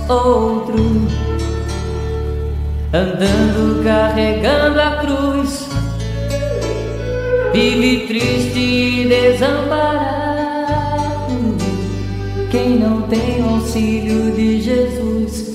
outro, andando carregando a cruz, vive triste e desamparado, quem não tem o auxílio de Jesus.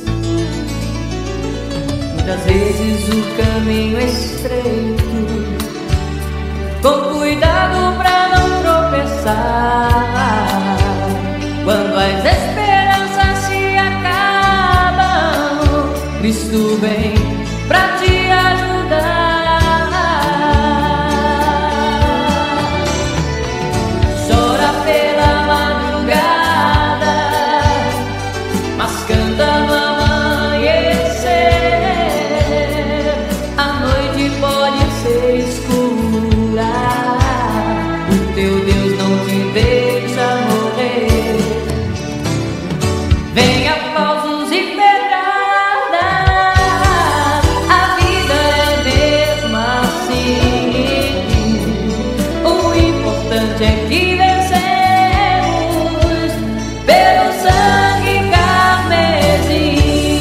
Muitas vezes o caminho é estreito, com cuidado pra não tropeçar. Quando as esperanças se acabam, Cristo vem pra te ajudar. Chora pela madrugada, mas canta no amanhecer. A noite pode ser escura, o teu Deus não te deixa morrer. Vem aplausos e pedradas, a vida é mesmo assim. O importante é que vencemos pelo sangue carmesim.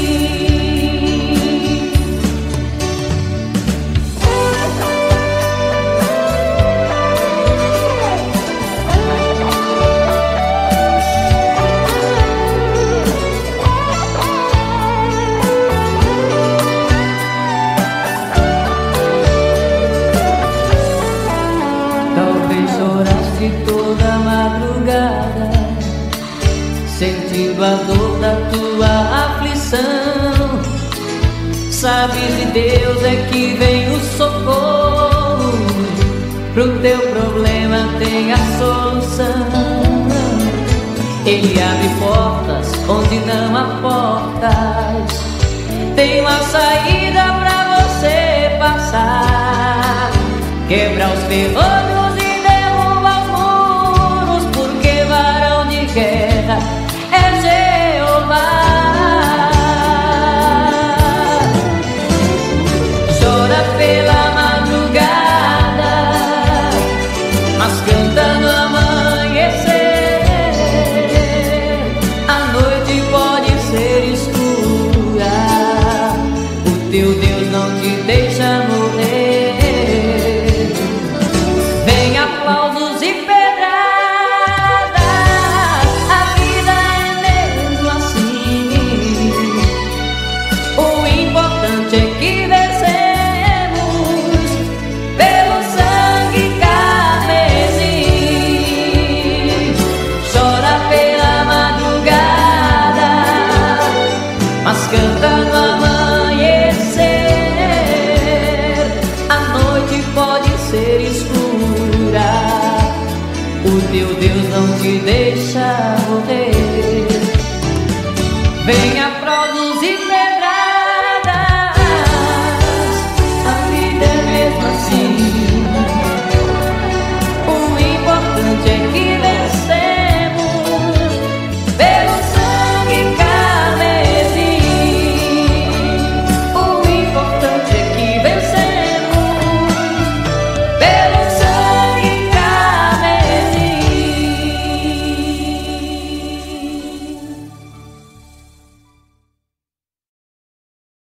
Talvez choraste toda a madrugada, sentindo a dor da tua aflição. Sabes de Deus é que vem o socorro, pro teu problema tem a solução. Ele abre portas onde não há portas, tem uma saída pra você passar. Quebra os ferrolhos e derruba os muros, porque varão de guerra é Jeová. Chora pela madrugada, mas canta no amanhecer. A noite pode ser escura, o teu Deus não te deixa morrer. Vem aplausos e pedradas, a vida é mesmo assim. O importante é que vencemos pelo sangue carmesim. Chora pela madrugada, mas canta no amanhecer. A noite pode ser escura, o teu Deus não te deixa morrer.